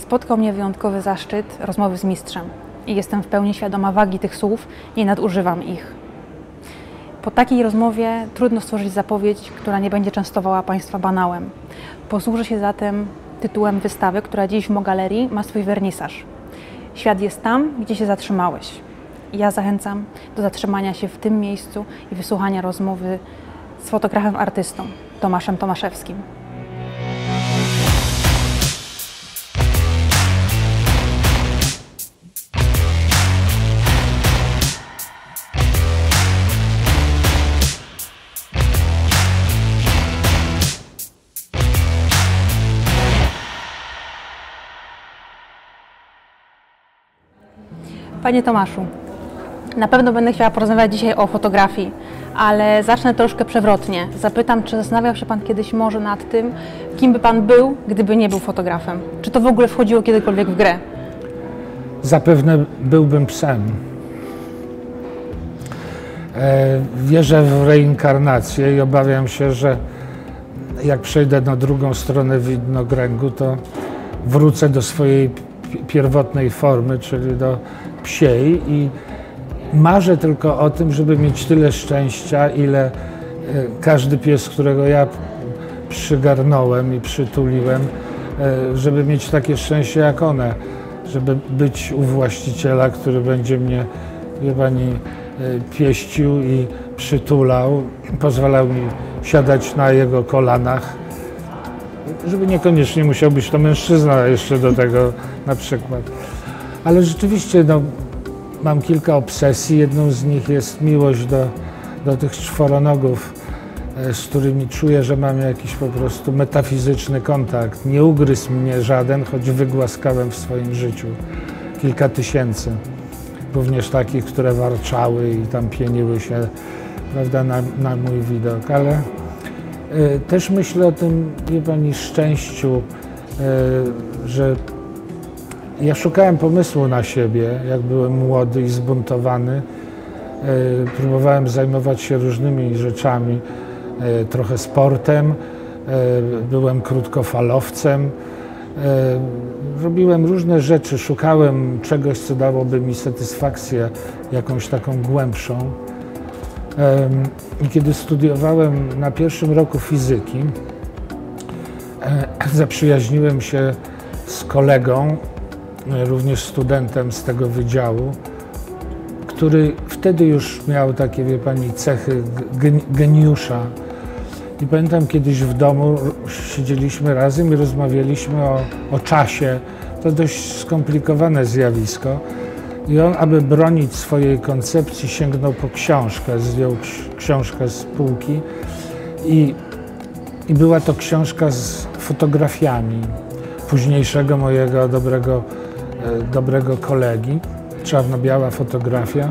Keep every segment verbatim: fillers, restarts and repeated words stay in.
Spotkał mnie wyjątkowy zaszczyt rozmowy z mistrzem i jestem w pełni świadoma wagi tych słów i nadużywam ich. Po takiej rozmowie trudno stworzyć zapowiedź, która nie będzie częstowała Państwa banałem. Posłużę się zatem tytułem wystawy, która dziś w Mogalerii ma swój wernisaż. Świat jest tam, gdzie się zatrzymałeś. Ja zachęcam do zatrzymania się w tym miejscu i wysłuchania rozmowy z fotografem artystą Tomaszem Tomaszewskim. Panie Tomaszu, na pewno będę chciała porozmawiać dzisiaj o fotografii, ale zacznę troszkę przewrotnie. Zapytam, czy zastanawiał się Pan kiedyś może nad tym, kim by Pan był, gdyby nie był fotografem? Czy to w ogóle wchodziło kiedykolwiek w grę? Zapewne byłbym psem. Wierzę w reinkarnację i obawiam się, że jak przejdę na drugą stronę widnokręgu, to wrócę do swojej pierwotnej formy, czyli do psiej, i marzę tylko o tym, żeby mieć tyle szczęścia, ile każdy pies, którego ja przygarnąłem i przytuliłem, żeby mieć takie szczęście jak one, żeby być u właściciela, który będzie mnie, wie Pani, pieścił i przytulał, pozwalał mi siadać na jego kolanach, żeby niekoniecznie musiał być to mężczyzna jeszcze do tego na przykład. Ale rzeczywiście no, mam kilka obsesji. Jedną z nich jest miłość do, do tych czworonogów, z którymi czuję, że mam jakiś po prostu metafizyczny kontakt. Nie ugryzł mnie żaden, choć wygłaskałem w swoim życiu kilka tysięcy. Również takich, które warczały i tam pieniły się, prawda, na, na mój widok. Ale y, też myślę o tym, wie Pani, szczęściu, y, że ja szukałem pomysłu na siebie, jak byłem młody i zbuntowany. Próbowałem zajmować się różnymi rzeczami, trochę sportem, byłem krótkofalowcem, robiłem różne rzeczy, szukałem czegoś, co dałoby mi satysfakcję, jakąś taką głębszą. I kiedy studiowałem na pierwszym roku fizyki, zaprzyjaźniłem się z kolegą, również studentem z tego wydziału, który wtedy już miał takie, wie Pani, cechy geniusza. I pamiętam, kiedyś w domu siedzieliśmy razem i rozmawialiśmy o, o czasie. To dość skomplikowane zjawisko. I on, aby bronić swojej koncepcji, sięgnął po książkę, zdjął książkę z półki i, i była to książka z fotografiami późniejszego mojego dobrego dobrego kolegi, czarno-biała fotografia.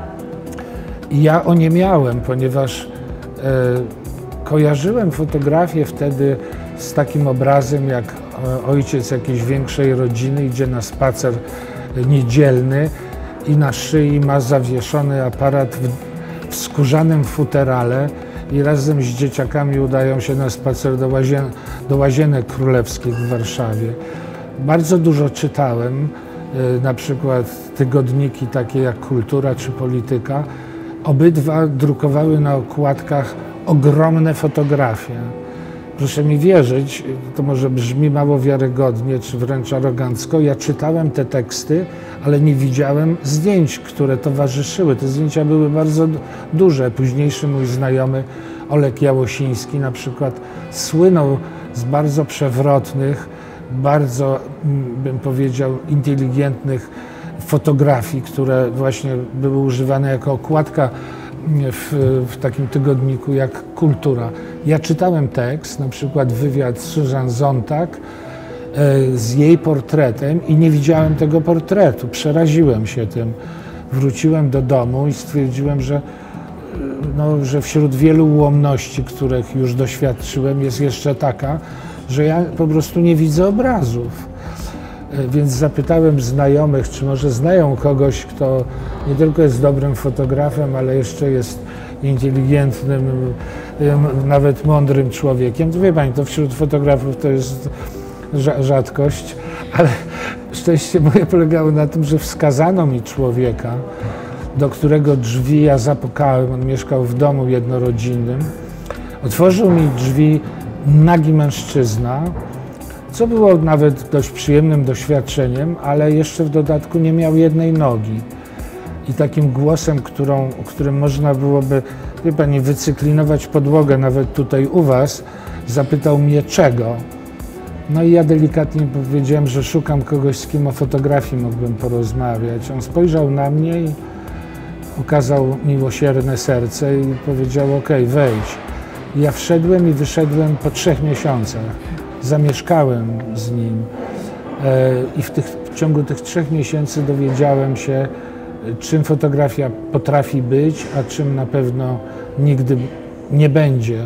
I ja oniemiałem, ponieważ e, kojarzyłem fotografię wtedy z takim obrazem, jak ojciec jakiejś większej rodziny idzie na spacer niedzielny i na szyi ma zawieszony aparat w, w skórzanym futerale i razem z dzieciakami udają się na spacer do, łazien, do Łazienek Królewskich w Warszawie. Bardzo dużo czytałem, na przykład tygodniki takie jak Kultura czy Polityka. Obydwa drukowały na okładkach ogromne fotografie. Proszę mi wierzyć, to może brzmi mało wiarygodnie czy wręcz arogancko, ja czytałem te teksty, ale nie widziałem zdjęć, które towarzyszyły. Te zdjęcia były bardzo duże. Późniejszy mój znajomy Olek Jałosiński na przykład słynął z bardzo przewrotnych, bardzo, bym powiedział, inteligentnych fotografii, które właśnie były używane jako okładka w, w takim tygodniku jak Kultura. Ja czytałem tekst, na przykład wywiad z Susan Sontag z jej portretem i nie widziałem tego portretu. Przeraziłem się tym. Wróciłem do domu i stwierdziłem, że, no, że wśród wielu ułomności, których już doświadczyłem, jest jeszcze taka, że ja po prostu nie widzę obrazów. Więc zapytałem znajomych, czy może znają kogoś, kto nie tylko jest dobrym fotografem, ale jeszcze jest inteligentnym, nawet mądrym człowiekiem. To wie Pani, to wśród fotografów to jest rzadkość, ale szczęście moje polegało na tym, że wskazano mi człowieka, do którego drzwi ja zapukałem. On mieszkał w domu jednorodzinnym. Otworzył mi drzwi nagi mężczyzna, co było nawet dość przyjemnym doświadczeniem, ale jeszcze w dodatku nie miał jednej nogi. I takim głosem, którą, którym można byłoby, wie pani, wycyklinować podłogę nawet tutaj u was, zapytał mnie czego. No i ja delikatnie powiedziałem, że szukam kogoś, z kim o fotografii mógłbym porozmawiać. On spojrzał na mnie i okazał miłosierne serce i powiedział: okej, wejdź. I ja wszedłem i wyszedłem po trzech miesiącach. Zamieszkałem z nim i w, tych, w ciągu tych trzech miesięcy dowiedziałem się, czym fotografia potrafi być, a czym na pewno nigdy nie będzie.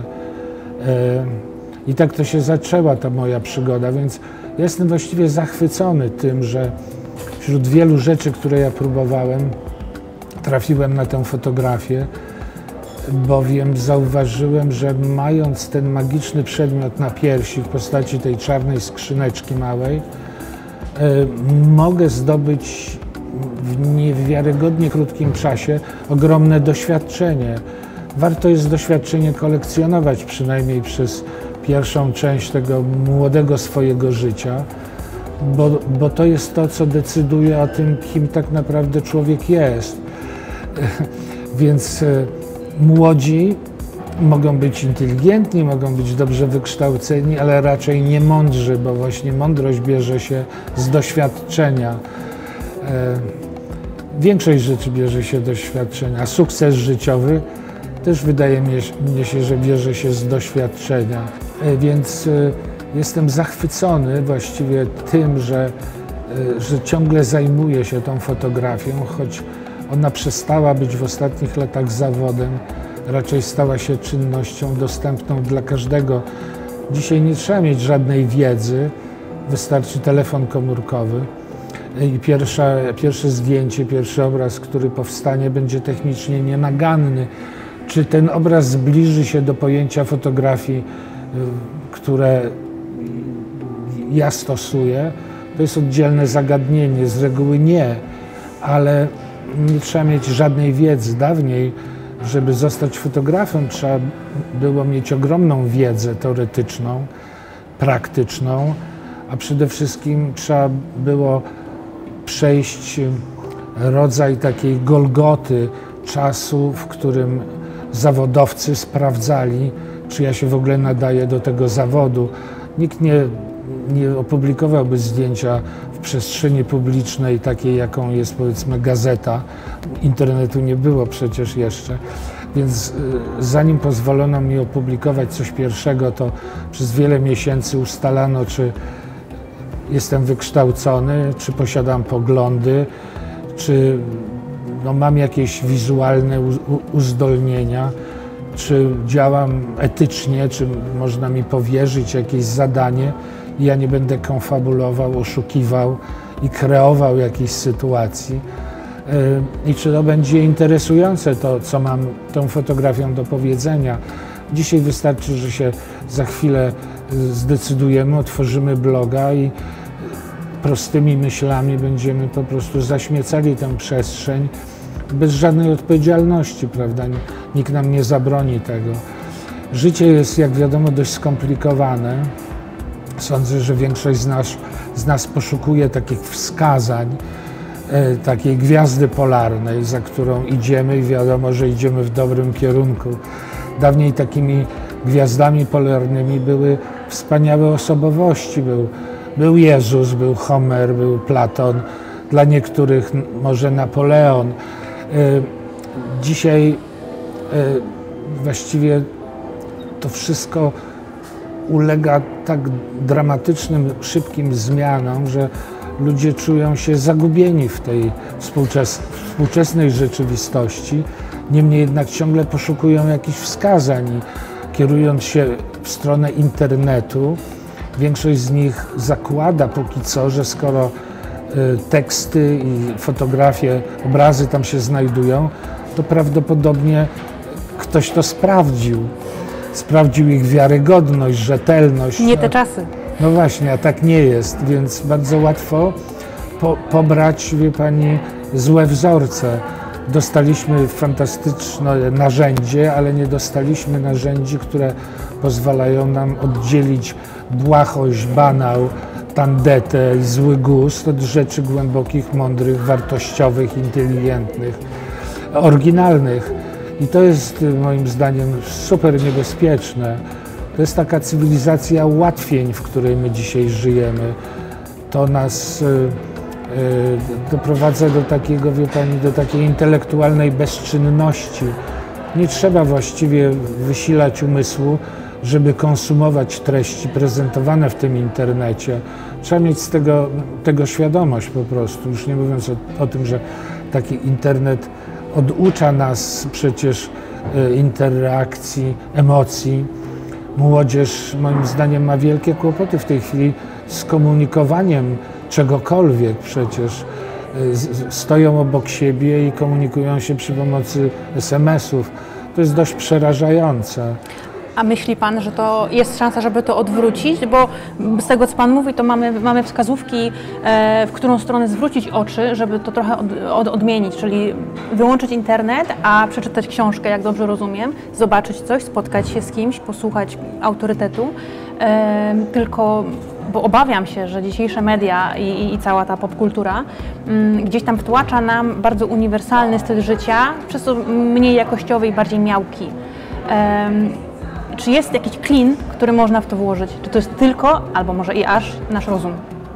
I tak to się zaczęła ta moja przygoda, więc ja jestem właściwie zachwycony tym, że wśród wielu rzeczy, które ja próbowałem, trafiłem na tę fotografię, bowiem zauważyłem, że mając ten magiczny przedmiot na piersi w postaci tej czarnej skrzyneczki małej, mogę zdobyć w niewiarygodnie krótkim czasie ogromne doświadczenie. Warto jest doświadczenie kolekcjonować, przynajmniej przez pierwszą część tego młodego swojego życia, bo, bo to jest to, co decyduje o tym, kim tak naprawdę człowiek jest. Więc młodzi mogą być inteligentni, mogą być dobrze wykształceni, ale raczej nie mądrzy, bo właśnie mądrość bierze się z doświadczenia. Większość rzeczy bierze się z doświadczenia. Sukces życiowy też wydaje mi się, że bierze się z doświadczenia. Więc jestem zachwycony właściwie tym, że, że ciągle zajmuję się tą fotografią, choć ona przestała być w ostatnich latach zawodem, raczej stała się czynnością dostępną dla każdego. Dzisiaj nie trzeba mieć żadnej wiedzy, wystarczy telefon komórkowy i pierwsza, pierwsze zdjęcie, pierwszy obraz, który powstanie, będzie technicznie nienaganny. Czy ten obraz zbliży się do pojęcia fotografii, które ja stosuję, to jest oddzielne zagadnienie, z reguły nie, ale nie trzeba mieć żadnej wiedzy. Dawniej, żeby zostać fotografem, trzeba było mieć ogromną wiedzę teoretyczną, praktyczną, a przede wszystkim trzeba było przejść rodzaj takiej golgoty czasu, w którym zawodowcy sprawdzali, czy ja się w ogóle nadaję do tego zawodu. Nikt nie, nie opublikowałby zdjęcia w przestrzeni publicznej, takiej jaką jest, powiedzmy, gazeta. Internetu nie było przecież jeszcze. Więc zanim pozwolono mi opublikować coś pierwszego, to przez wiele miesięcy ustalano, czy jestem wykształcony, czy posiadam poglądy, czy no, mam jakieś wizualne uzdolnienia, czy działam etycznie, czy można mi powierzyć jakieś zadanie i ja nie będę konfabulował, oszukiwał i kreował jakiejś sytuacji. I czy to będzie interesujące, to co mam tą fotografią do powiedzenia. Dzisiaj wystarczy, że się za chwilę zdecydujemy, otworzymy bloga i prostymi myślami będziemy po prostu zaśmiecali tę przestrzeń bez żadnej odpowiedzialności, prawda? Nikt nam nie zabroni tego. Życie jest, jak wiadomo, dość skomplikowane. Sądzę, że większość z nas, z nas poszukuje takich wskazań, e, takiej gwiazdy polarnej, za którą idziemy i wiadomo, że idziemy w dobrym kierunku. Dawniej takimi gwiazdami polarnymi były wspaniałe osobowości. Był, był Jezus, był Homer, był Platon, dla niektórych może Napoleon. E, dzisiaj e, właściwie to wszystko ulega tak dramatycznym, szybkim zmianom, że ludzie czują się zagubieni w tej współczes współczesnej rzeczywistości. Niemniej jednak ciągle poszukują jakichś wskazań i kierując się w stronę internetu, większość z nich zakłada póki co, że skoro y, teksty i fotografie, obrazy tam się znajdują, to prawdopodobnie ktoś to sprawdził. Sprawdził ich wiarygodność, rzetelność. Nie te czasy. No właśnie, a tak nie jest, więc bardzo łatwo po, pobrać, wie pani, złe wzorce. Dostaliśmy fantastyczne narzędzie, ale nie dostaliśmy narzędzi, które pozwalają nam oddzielić błahość, banał, tandetę i zły gust od rzeczy głębokich, mądrych, wartościowych, inteligentnych, oryginalnych. I to jest moim zdaniem super niebezpieczne. To jest taka cywilizacja ułatwień, w której my dzisiaj żyjemy. To nas y, y, doprowadza do takiego, wie pani, do takiej intelektualnej bezczynności. Nie trzeba właściwie wysilać umysłu, żeby konsumować treści prezentowane w tym internecie. Trzeba mieć z tego, tego świadomość po prostu. Już nie mówiąc o, o tym, że taki internet oducza nas przecież y, interakcji, emocji. Młodzież moim zdaniem ma wielkie kłopoty w tej chwili z komunikowaniem czegokolwiek przecież. Stoją obok siebie i komunikują się przy pomocy es em esów. To jest dość przerażające. A myśli Pan, że to jest szansa, żeby to odwrócić? Bo z tego, co Pan mówi, to mamy, mamy wskazówki, w którą stronę zwrócić oczy, żeby to trochę od, od, odmienić, czyli wyłączyć internet, a przeczytać książkę, jak dobrze rozumiem, zobaczyć coś, spotkać się z kimś, posłuchać autorytetu. Tylko, bo obawiam się, że dzisiejsze media i, i cała ta popkultura gdzieś tam wtłacza nam bardzo uniwersalny styl życia, przez to mniej jakościowy i bardziej miałki. Czy jest jakiś klin, który można w to włożyć? Czy to jest tylko, albo może i aż, nasz rozum?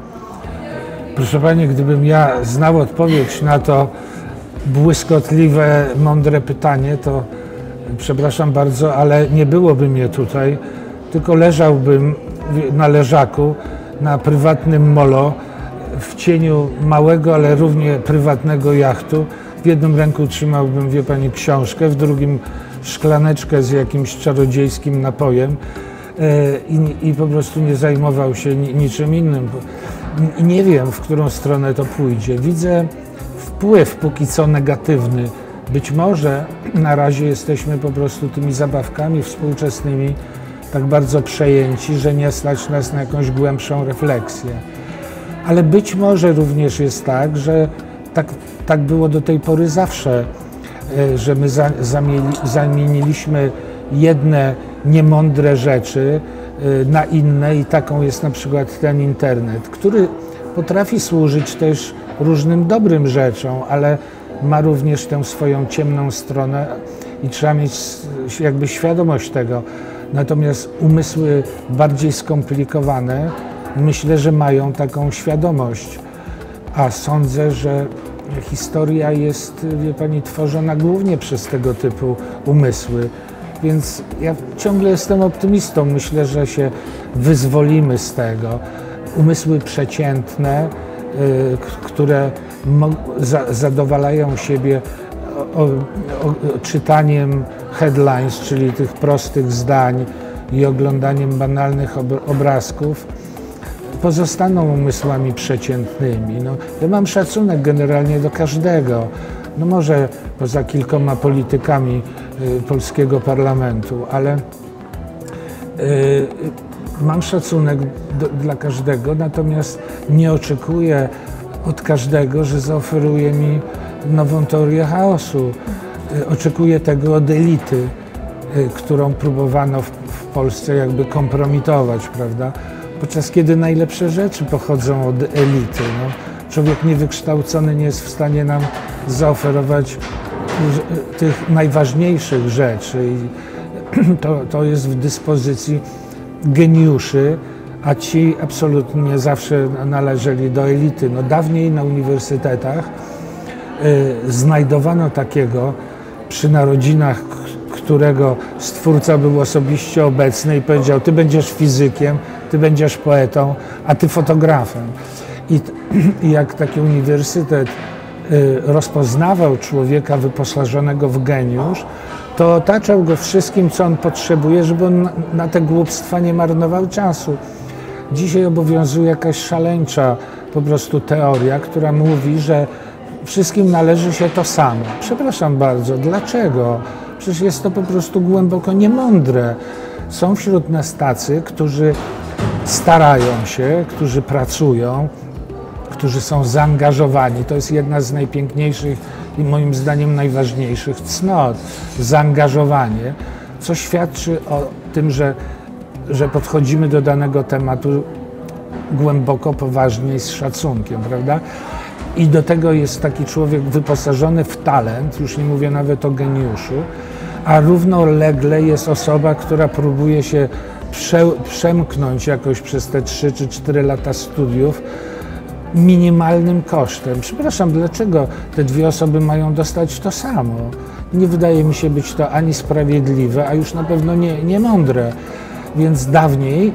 Proszę pani, gdybym ja znał odpowiedź na to błyskotliwe, mądre pytanie, to przepraszam bardzo, ale nie byłoby mnie tutaj, tylko leżałbym na leżaku, na prywatnym molo, w cieniu małego, ale równie prywatnego jachtu. W jednym ręku trzymałbym, wie pani, książkę, w drugim szklaneczkę z jakimś czarodziejskim napojem i, i po prostu nie zajmował się niczym innym. I nie wiem, w którą stronę to pójdzie. Widzę wpływ póki co negatywny. Być może na razie jesteśmy po prostu tymi zabawkami współczesnymi tak bardzo przejęci, że nie stać nas na jakąś głębszą refleksję. Ale być może również jest tak, że tak, tak było do tej pory zawsze, że my za, zamieli, zamieniliśmy jedne niemądre rzeczy na inne i taką jest na przykład ten internet, który potrafi służyć też różnym dobrym rzeczom, ale ma również tę swoją ciemną stronę i trzeba mieć jakby świadomość tego. Natomiast umysły bardziej skomplikowane, myślę, że mają taką świadomość, a sądzę, że historia jest, wie pani, tworzona głównie przez tego typu umysły, więc ja ciągle jestem optymistą. Myślę, że się wyzwolimy z tego. Umysły przeciętne, y, które za zadowalają siebie o, o, czytaniem headlines, czyli tych prostych zdań i oglądaniem banalnych ob obrazków, pozostaną umysłami przeciętnymi. No, ja mam szacunek generalnie do każdego, no może poza kilkoma politykami y, polskiego parlamentu, ale y, mam szacunek do, dla każdego, natomiast nie oczekuję od każdego, że zaoferuje mi nową teorię chaosu. Y, oczekuję tego od elity, y, którą próbowano w, w Polsce jakby kompromitować, prawda? Podczas kiedy najlepsze rzeczy pochodzą od elity. No, człowiek niewykształcony nie jest w stanie nam zaoferować tych najważniejszych rzeczy. I to, to jest w dyspozycji geniuszy, a ci absolutnie zawsze należeli do elity. No, dawniej na uniwersytetach y, znajdowano takiego przy narodzinach, którego stwórca był osobiście obecny i powiedział: ty będziesz fizykiem, ty będziesz poetą, a ty fotografem. I, i jak taki uniwersytet y, rozpoznawał człowieka wyposażonego w geniusz, to otaczał go wszystkim, co on potrzebuje, żeby on na, na te głupstwa nie marnował czasu. Dzisiaj obowiązuje jakaś szaleńcza po prostu teoria, która mówi, że wszystkim należy się to samo. Przepraszam bardzo, dlaczego? Przecież jest to po prostu głęboko niemądre. Są wśród nas tacy, którzy starają się, którzy pracują, którzy są zaangażowani. To jest jedna z najpiękniejszych i moim zdaniem najważniejszych cnot. Zaangażowanie, co świadczy o tym, że, że podchodzimy do danego tematu głęboko, poważnie i z szacunkiem, prawda? I do tego jest taki człowiek wyposażony w talent, już nie mówię nawet o geniuszu, a równolegle jest osoba, która próbuje się prze, przemknąć jakoś przez te trzy czy cztery lata studiów minimalnym kosztem. Przepraszam, dlaczego te dwie osoby mają dostać to samo? Nie wydaje mi się być to ani sprawiedliwe, a już na pewno nie, nie mądre. Więc dawniej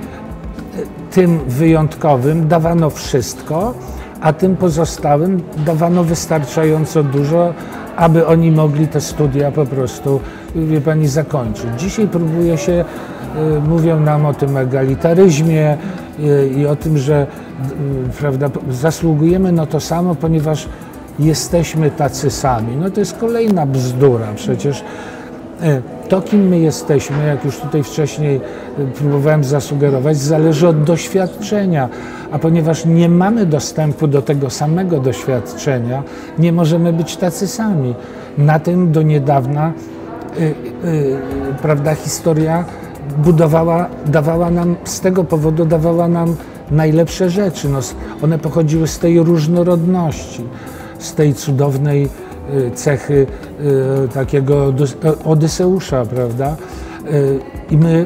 tym wyjątkowym dawano wszystko, a tym pozostałym dawano wystarczająco dużo, aby oni mogli te studia po prostu, wie pani, zakończyć. Dzisiaj próbuje się, y, mówią nam o tym egalitaryzmie y, i o tym, że y, prawda, zasługujemy na to samo, ponieważ jesteśmy tacy sami. No to jest kolejna bzdura. Przecież y, to, kim my jesteśmy, jak już tutaj wcześniej próbowałem zasugerować, zależy od doświadczenia. A ponieważ nie mamy dostępu do tego samego doświadczenia, nie możemy być tacy sami. Na tym do niedawna y, y, prawda, historia budowała, dawała nam, z tego powodu dawała nam najlepsze rzeczy. No, one pochodziły z tej różnorodności, z tej cudownej y, cechy y, takiego Odyseusza, prawda? Y, I my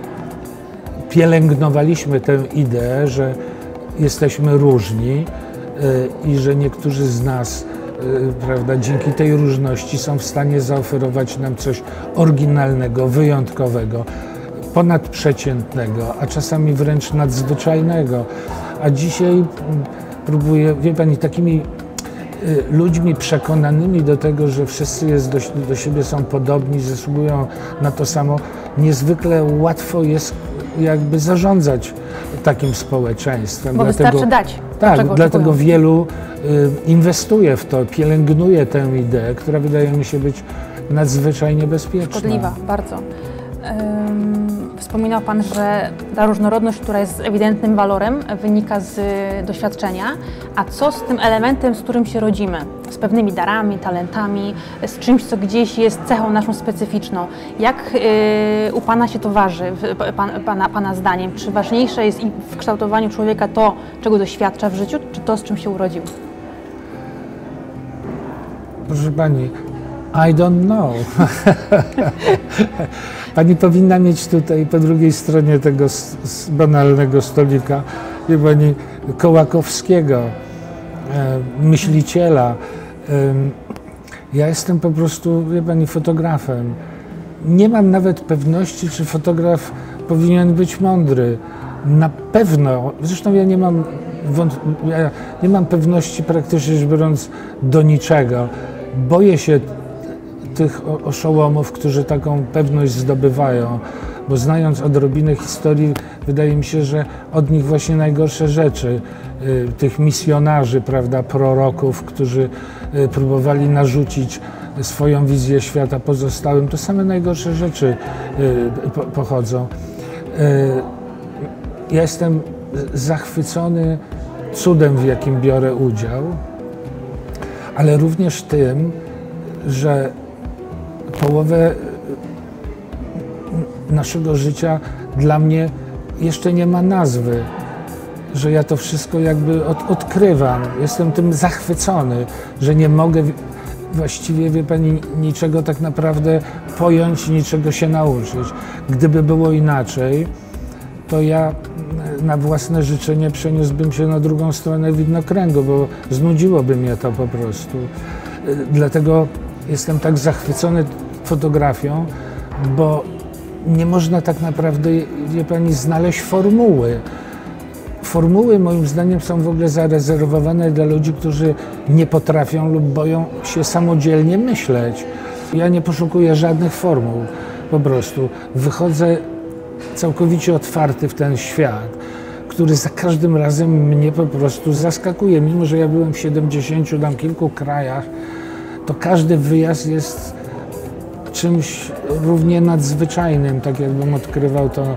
pielęgnowaliśmy tę ideę, że jesteśmy różni i że niektórzy z nas, prawda, dzięki tej różności są w stanie zaoferować nam coś oryginalnego, wyjątkowego, ponadprzeciętnego, a czasami wręcz nadzwyczajnego. A dzisiaj próbuję, wie pani, takimi ludźmi przekonanymi do tego, że wszyscy jest do, do siebie są podobni, zasługują na to samo, niezwykle łatwo jest jakby zarządzać takim społeczeństwem. Bo dlatego, wystarczy dać. Tak, dlatego wielu y, inwestuje w to, pielęgnuje tę ideę, która wydaje mi się być nadzwyczajnie bezpieczna. Szkodliwa, bardzo. Ym, wspominał Pan, że ta różnorodność, która jest ewidentnym walorem, wynika z doświadczenia. A co z tym elementem, z którym się rodzimy? Z pewnymi darami, talentami, z czymś, co gdzieś jest cechą naszą specyficzną. Jak yy, u Pana się to waży, w, pan, pana, pana zdaniem? Czy ważniejsze jest w kształtowaniu człowieka to, czego doświadcza w życiu, czy to, z czym się urodził? Proszę Pani, I don't know. Pani powinna mieć tutaj po drugiej stronie tego s- s- banalnego stolika, wie pani, Kołakowskiego, e, myśliciela. E, ja jestem po prostu, wie pani, fotografem. Nie mam nawet pewności, czy fotograf powinien być mądry. Na pewno, zresztą ja nie mam, wąt- ja nie mam pewności praktycznie rzecz biorąc do niczego. Boję się tych oszołomów, którzy taką pewność zdobywają, bo znając odrobinę historii, wydaje mi się, że od nich właśnie najgorsze rzeczy, y, tych misjonarzy, prawda, proroków, którzy y, próbowali narzucić swoją wizję świata pozostałym, to same najgorsze rzeczy y, po, pochodzą. Y, ja jestem zachwycony cudem, w jakim biorę udział, ale również tym, że połowę naszego życia dla mnie jeszcze nie ma nazwy, że ja to wszystko jakby od, odkrywam. Jestem tym zachwycony, że nie mogę właściwie, wie pani, niczego tak naprawdę pojąć, niczego się nauczyć. Gdyby było inaczej, to ja na własne życzenie przeniósłbym się na drugą stronę widnokręgu, bo znudziłoby mnie to po prostu. Dlatego jestem tak zachwycony fotografią, bo nie można tak naprawdę, wie pani, znaleźć formuły. Formuły moim zdaniem są w ogóle zarezerwowane dla ludzi, którzy nie potrafią lub boją się samodzielnie myśleć. Ja nie poszukuję żadnych formuł, po prostu wychodzę całkowicie otwarty w ten świat, który za każdym razem mnie po prostu zaskakuje. Mimo że ja byłem w siedemdziesięciu tam kilku krajach, to każdy wyjazd jest czymś równie nadzwyczajnym, tak jakbym odkrywał to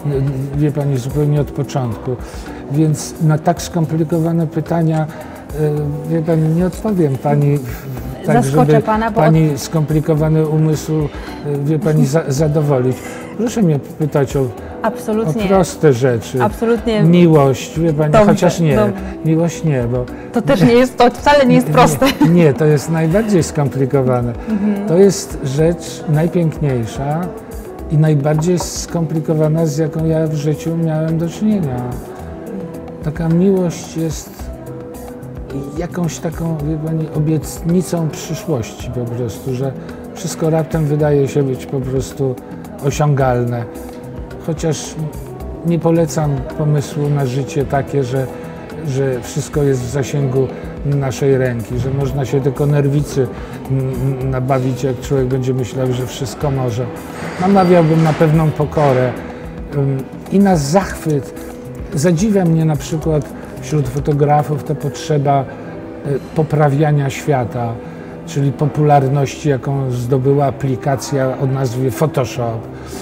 wie pani, zupełnie od początku. Więc na tak skomplikowane pytania, wie pani, nie odpowiem pani tak, Zaskoczę żeby pana, bo pani skomplikowany umysł, wie pani, za, zadowolić. Proszę mnie pytać o, o proste rzeczy. Absolutnie. Miłość, wie pani, Dobrze, chociaż nie, dobrze. miłość nie, bo... To też nie jest, to wcale nie jest proste. Nie, nie, to jest najbardziej skomplikowane. Mhm. To jest rzecz najpiękniejsza i najbardziej skomplikowana, z jaką ja w życiu miałem do czynienia. Taka miłość jest jakąś taką, wie pani, obietnicą przyszłości po prostu, że wszystko raptem wydaje się być po prostu osiągalne. Chociaż nie polecam pomysłu na życie takie, że, że wszystko jest w zasięgu naszej ręki, że można się tylko nerwicy nabawić, jak człowiek będzie myślał, że wszystko może. Namawiałbym na pewną pokorę i na zachwyt. Zadziwia mnie na przykład wśród fotografów ta potrzeba poprawiania świata, czyli popularności, jaką zdobyła aplikacja o nazwie Photoshop,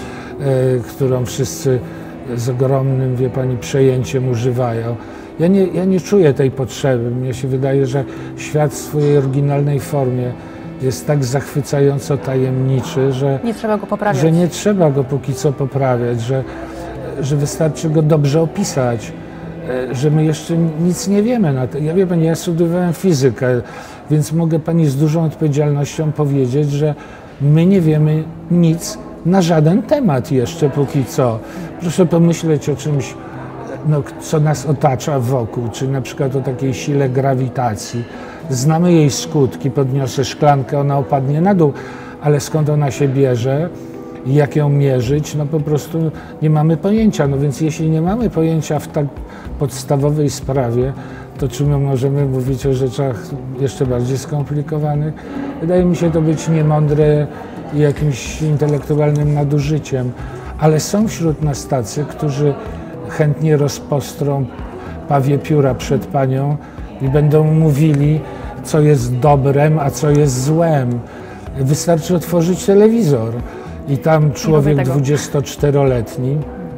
którą wszyscy z ogromnym, wie pani, przejęciem używają. Ja nie, ja nie czuję tej potrzeby. Mnie się wydaje, że świat w swojej oryginalnej formie jest tak zachwycająco tajemniczy, że nie trzeba go poprawiać. Że nie trzeba go póki co poprawiać, że, że wystarczy go dobrze opisać, że my jeszcze nic nie wiemy na to. Ja wie pani, ja studiowałem fizykę, więc mogę pani z dużą odpowiedzialnością powiedzieć, że my nie wiemy nic na żaden temat jeszcze póki co. Proszę pomyśleć o czymś, no, co nas otacza wokół, czy na przykład o takiej sile grawitacji. Znamy jej skutki, podniosę szklankę, ona opadnie na dół, ale skąd ona się bierze i jak ją mierzyć, no po prostu nie mamy pojęcia. No więc jeśli nie mamy pojęcia w tak podstawowej sprawie, to czy my możemy mówić o rzeczach jeszcze bardziej skomplikowanych? Wydaje mi się to być niemądre i jakimś intelektualnym nadużyciem, ale są wśród nas tacy, którzy chętnie rozpostrą pawie pióra przed panią i będą mówili, co jest dobrem, a co jest złem. Wystarczy otworzyć telewizor i tam człowiek dwudziestoczteroletni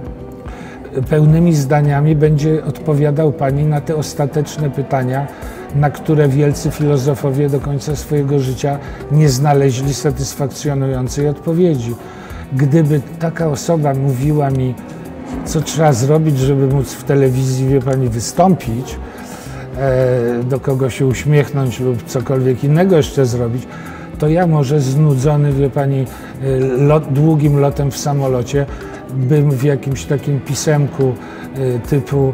pełnymi zdaniami będzie odpowiadał pani na te ostateczne pytania, na które wielcy filozofowie do końca swojego życia nie znaleźli satysfakcjonującej odpowiedzi. Gdyby taka osoba mówiła mi, co trzeba zrobić, żeby móc w telewizji, wie pani, wystąpić, e, do kogoś się uśmiechnąć lub cokolwiek innego jeszcze zrobić, to ja może znudzony, wie pani, lot, długim lotem w samolocie, bym w jakimś takim pisemku e, typu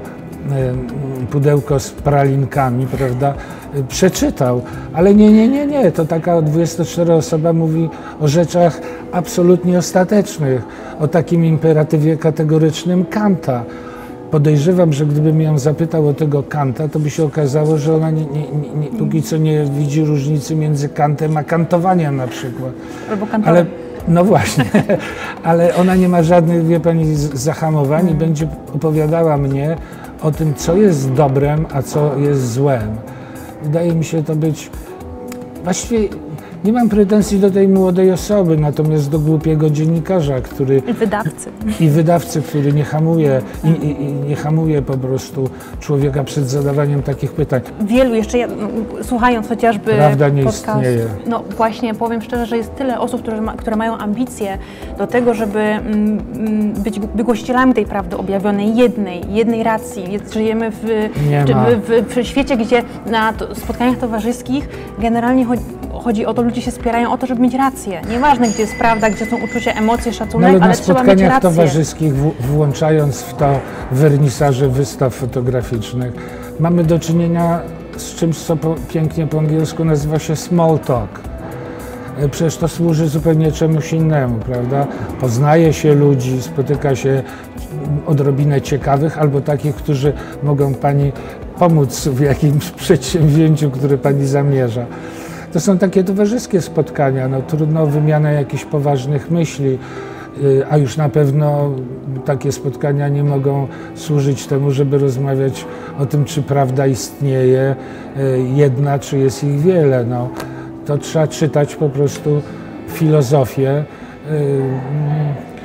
e, pudełko z pralinkami, prawda, e, przeczytał. Ale nie, nie, nie, nie, to taka dwudziestoczteroletnia osoba mówi o rzeczach absolutnie ostatecznych, o takim imperatywie kategorycznym Kanta. Podejrzewam, że gdybym ją zapytał o tego Kanta, to by się okazało, że ona nie, nie, nie, nie, póki co nie widzi różnicy między Kantem a kantowaniem na przykład. Albo Ale, no właśnie, ale ona nie ma żadnych, wie pani, zahamowań hmm. i będzie opowiadała mnie o tym, co jest dobrem, a co jest złem. Wydaje mi się to być właściwie... Nie mam pretensji do tej młodej osoby, natomiast do głupiego dziennikarza, który... I wydawcy. I wydawcy, który nie hamuje, i, i, i nie hamuje po prostu człowieka przed zadawaniem takich pytań. Wielu jeszcze, ja, no, słuchając chociażby Prawda nie podcast, istnieje. No właśnie, powiem szczerze, że jest tyle osób, które, ma, które mają ambicje do tego, żeby mm, być wygłosicielami tej prawdy objawionej, jednej, jednej racji. Żyjemy w, w, w, w świecie, gdzie na to, spotkaniach towarzyskich generalnie chodzi, chodzi o to, ludzie się spierają o to, żeby mieć rację. Nieważne, gdzie jest prawda, gdzie są uczucia, emocje, szacunek, no, ale, ale trzeba mieć rację. Na spotkaniach towarzyskich, w, włączając w to wernisaże wystaw fotograficznych, mamy do czynienia z czymś, co po, pięknie po angielsku nazywa się small talk. Przecież to służy zupełnie czemuś innemu, prawda? Poznaje się ludzi, spotyka się odrobinę ciekawych albo takich, którzy mogą pani pomóc w jakimś przedsięwzięciu, które pani zamierza. To są takie towarzyskie spotkania, no, trudno o wymianę jakichś poważnych myśli, a już na pewno takie spotkania nie mogą służyć temu, żeby rozmawiać o tym, czy prawda istnieje jedna, czy jest ich wiele. No, to trzeba czytać po prostu filozofię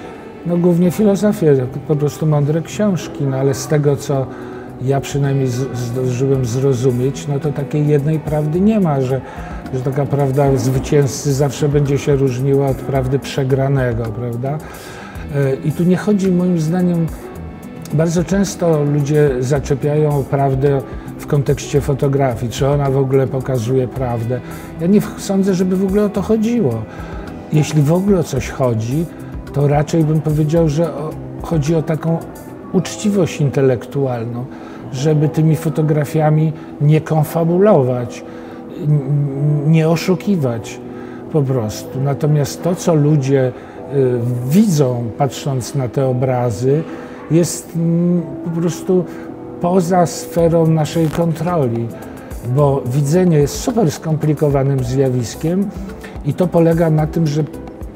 No głównie filozofię, po prostu mądre książki, no ale z tego, co ja przynajmniej zdążyłem zrozumieć, no to takiej jednej prawdy nie ma, że, że taka prawda zwycięzcy zawsze będzie się różniła od prawdy przegranego, prawda? I tu nie chodzi, moim zdaniem, bardzo często ludzie zaczepiają prawdę w kontekście fotografii, czy ona w ogóle pokazuje prawdę. Ja nie sądzę, żeby w ogóle o to chodziło. Jeśli w ogóle o coś chodzi, to raczej bym powiedział, że o, chodzi o taką uczciwość intelektualną, żeby tymi fotografiami nie konfabulować, nie oszukiwać po prostu. Natomiast to, co ludzie y, widzą, patrząc na te obrazy, jest mm, po prostu poza sferą naszej kontroli, bo widzenie jest super skomplikowanym zjawiskiem i to polega na tym, że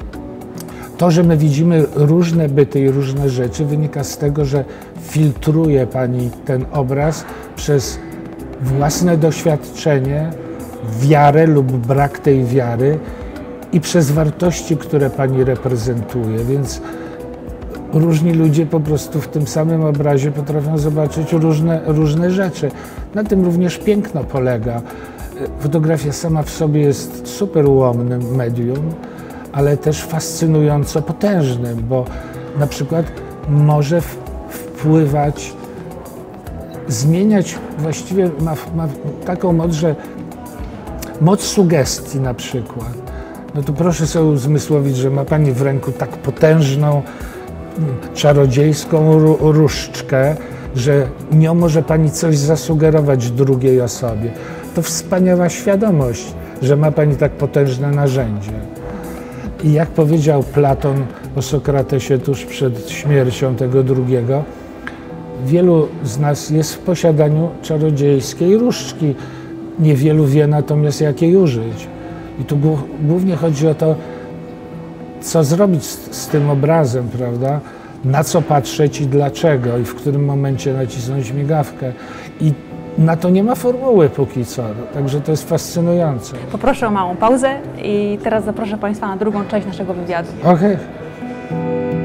to, że my widzimy różne byty i różne rzeczy, wynika z tego, że filtruje Pani ten obraz przez własne doświadczenie, wiarę lub brak tej wiary i przez wartości, które Pani reprezentuje. Więc różni ludzie po prostu w tym samym obrazie potrafią zobaczyć różne, różne rzeczy. Na tym również piękno polega. Fotografia sama w sobie jest super ułomnym medium, ale też fascynująco potężnym, bo na przykład może wpływać, zmieniać, właściwie ma, ma taką moc, że moc sugestii na przykład. No to proszę sobie uzmysłowić, że ma Pani w ręku tak potężną, czarodziejską różdżkę, że nią może Pani coś zasugerować drugiej osobie. To wspaniała świadomość, że ma Pani tak potężne narzędzie. I jak powiedział Platon o Sokratesie tuż przed śmiercią tego drugiego, wielu z nas jest w posiadaniu czarodziejskiej różdżki. Niewielu wie natomiast, jak jej użyć. I tu głównie chodzi o to, co zrobić z, z tym obrazem, prawda? Na co patrzeć i dlaczego, i w którym momencie nacisnąć migawkę. I na to nie ma formuły póki co, także to jest fascynujące. Poproszę o małą pauzę i teraz zaproszę Państwa na drugą część naszego wywiadu. Okej. Okay.